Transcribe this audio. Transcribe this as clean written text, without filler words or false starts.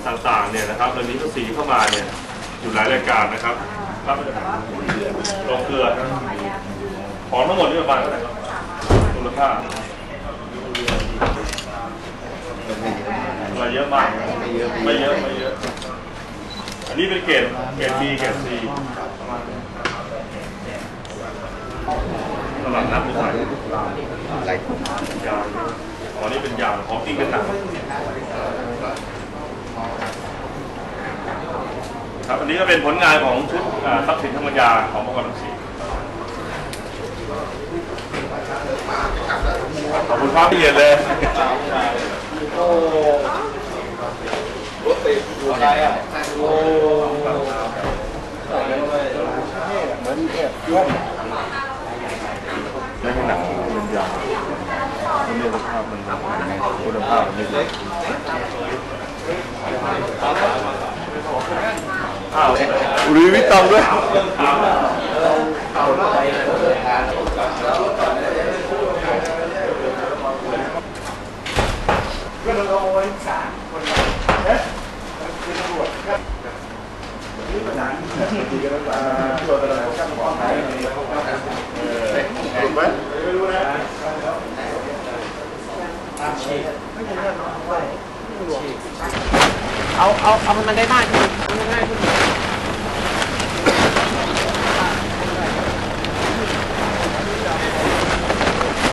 ต่างๆเนี่ยนะครับเรามีภาษีเข้ามาเนี่ยอยู่หลายรายการนะครับครับลงเกลือของทั้งหมดนี่ประมาณเท่าไหร่ครับมูลค่าอะไรเยอะมากไม่เยอะอันนี้เป็นเกรดB เกรด C ตลาดนัดไม่ใช่ยางอ๋อนี่เป็นยางของจริงเป็นหนังครับอันนี้ก็เป็นผลงานของชุดทรัพย์สินทางปัญญาของมกรสีขอบคุณครับพี่เอียดเลยโอ้รถติดอยู่อะไรอ่ะโอ้เหมือนเนี่ยย่อมไม่ให้หนังยาวคุณภาพมันคุณภาพมันไม่ดีรีวิวตองด้วยเอามันได้มากขึ้นง่ายขึ้น